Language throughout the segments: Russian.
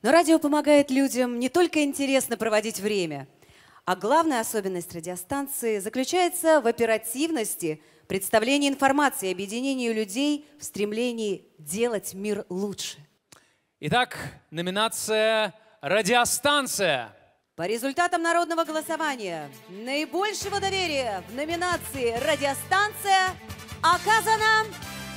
Но радио помогает людям не только интересно проводить время, а главная особенность радиостанции заключается в оперативности, представлении информации и объединении людей в стремлении делать мир лучше. Итак, номинация «Радиостанция». По результатам народного голосования наибольшего доверия в номинации «Радиостанция» оказано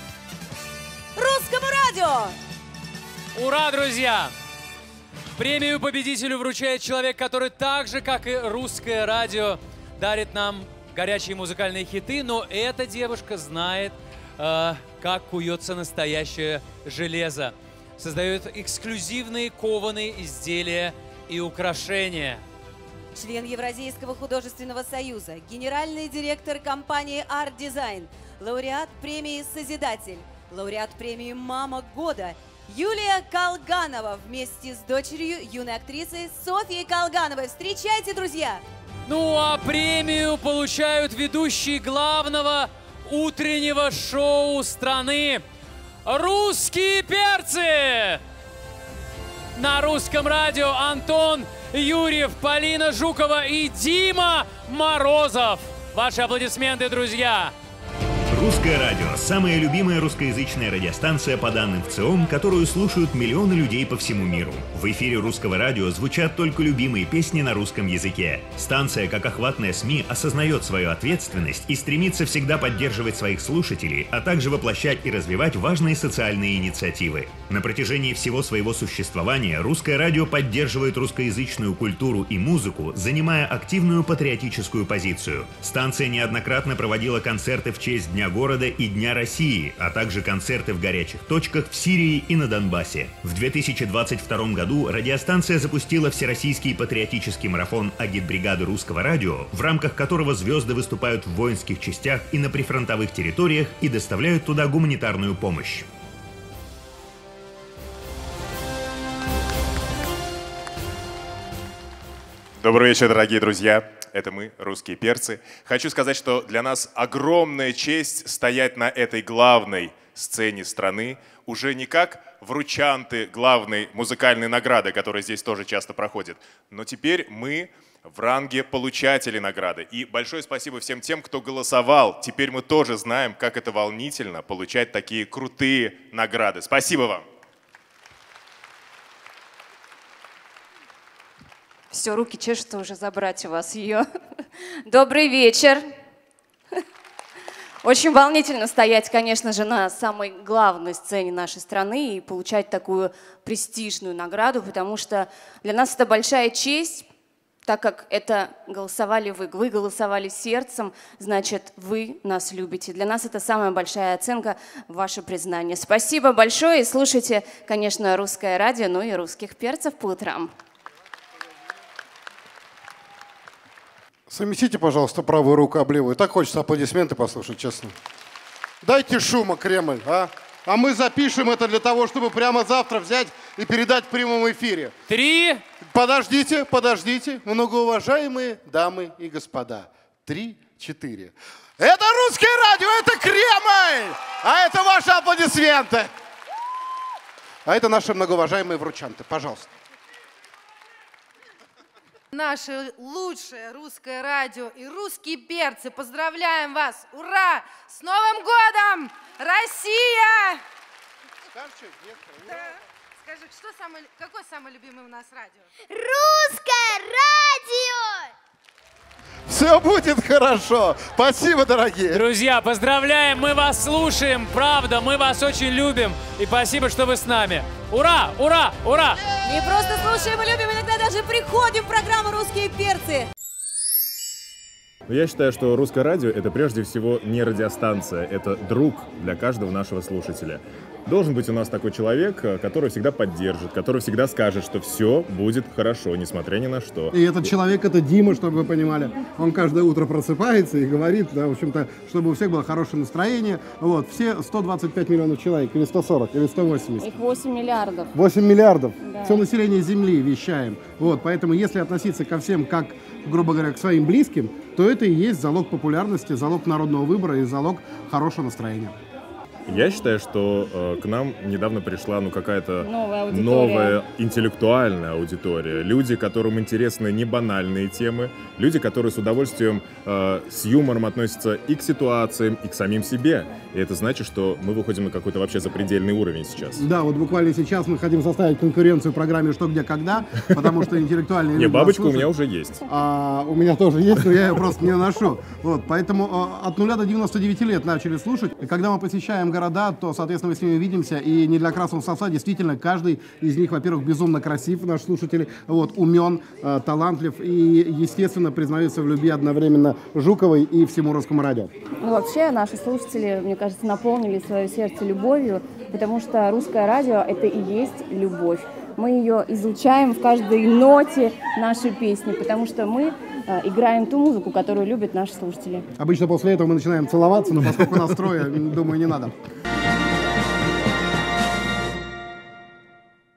Русскому радио! Ура, друзья! Премию победителю вручает человек, который так же, как и Русское радио, дарит нам горячие музыкальные хиты, но эта девушка знает, как куется настоящее железо. Создает эксклюзивные кованые изделия и украшения. Член Евразийского художественного союза, генеральный директор компании Art Design, лауреат премии «Созидатель», лауреат премии «Мама года» Юлия Колганова вместе с дочерью юной актрисы Софьей Колгановой. Встречайте, друзья! Ну а премию получают ведущие главного утреннего шоу страны «Русские перцы». На Русском радио Антон Юрьев, Полина Жукова и Дима Морозов. Ваши аплодисменты, друзья! Русское радио – самая любимая русскоязычная радиостанция по данным ВЦИОМ, которую слушают миллионы людей по всему миру. В эфире Русского радио звучат только любимые песни на русском языке. Станция, как охватная СМИ, осознает свою ответственность и стремится всегда поддерживать своих слушателей, а также воплощать и развивать важные социальные инициативы. На протяжении всего своего существования Русское радио поддерживает русскоязычную культуру и музыку, занимая активную патриотическую позицию. Станция неоднократно проводила концерты в честь Дня города и Дня России, а также концерты в горячих точках в Сирии и на Донбассе. В 2022 году радиостанция запустила всероссийский патриотический марафон агитбригады Русского радио, в рамках которого звезды выступают в воинских частях и на прифронтовых территориях и доставляют туда гуманитарную помощь. Добрый вечер, дорогие друзья. Это мы, русские перцы. Хочу сказать, что для нас огромная честь стоять на этой главной сцене страны, уже не как вручанты главной музыкальной награды, которая здесь тоже часто проходит, но теперь мы в ранге получателей награды. И большое спасибо всем тем, кто голосовал. Теперь мы тоже знаем, как это волнительно получать такие крутые награды. Спасибо вам. Все, руки чешутся уже забрать у вас ее. Добрый вечер. Очень волнительно стоять, конечно же, на самой главной сцене нашей страны и получать такую престижную награду, потому что для нас это большая честь, так как это голосовали вы. Вы голосовали сердцем, значит, вы нас любите. Для нас это самая большая оценка, ваше признание. Спасибо большое и слушайте, конечно, Русское радио, ну и русских перцев по утрам. Совместите, пожалуйста, правую руку об левую. Так хочется аплодисменты послушать, честно. Дайте шума, Кремль, а? А мы запишем это для того, чтобы прямо завтра взять и передать в прямом эфире. 3. Подождите, подождите. Многоуважаемые дамы и господа. 3, 4. Это Русское радио, это Кремль! А это ваши аплодисменты. А это наши многоуважаемые вручанты. Пожалуйста. Наше лучшее русское радио и русские перцы. Поздравляем вас! Ура! С Новым годом! Россия! Да. Скажи, какое самое любимое у нас радио? Русское радио! Все будет хорошо. Спасибо, дорогие. Друзья, поздравляем, мы вас слушаем, правда, мы вас очень любим. И спасибо, что вы с нами. Ура, ура, ура! Не просто слушаем и любим, иногда даже приходим в программу «Русские перцы». Я считаю, что Русское радио — это прежде всего не радиостанция, это друг для каждого нашего слушателя. Должен быть у нас такой человек, который всегда поддержит, который всегда скажет, что все будет хорошо, несмотря ни на что. И этот человек — это Дима, чтобы вы понимали. Он каждое утро просыпается и говорит, да, в общем-то, чтобы у всех было хорошее настроение. Вот, все 125 миллионов человек, или 140, или 180. Их 8 миллиардов. 8 миллиардов. Да. Все население Земли вещаем. Вот, поэтому если относиться ко всем как, грубо говоря, к своим близким, то это и есть залог популярности, залог народного выбора и залог хорошего настроения. Я считаю, что к нам недавно пришла какая-то Новая новая интеллектуальная аудитория. Люди, которым интересны не банальные темы, люди, которые с удовольствием, с юмором относятся и к ситуациям, и к самим себе. И это значит, что мы выходим на какой-то вообще запредельный уровень сейчас. Да, вот буквально сейчас мы хотим составить конкуренцию в программе «Что, где, когда», потому что интеллектуальные люди... Не, бабочка у меня уже есть. У меня тоже есть, но я ее просто не ношу. Вот, поэтому от 0 до 99 лет начали слушать. И когда мы посещаем города, то, соответственно, мы с ними видимся. И не для красного словца, действительно, каждый из них, во-первых, безумно красив, наш слушатель, вот, умен, талантлив и, естественно, признается в любви одновременно Жуковой и всему русскому радио. Ну, вообще, наши слушатели, мне кажется, наполнили свое сердце любовью, потому что русское радио — это и есть любовь. Мы ее излучаем в каждой ноте нашей песни, потому что мы играем ту музыку, которую любят наши слушатели. Обычно после этого мы начинаем целоваться, но поскольку нас трое, думаю, не надо.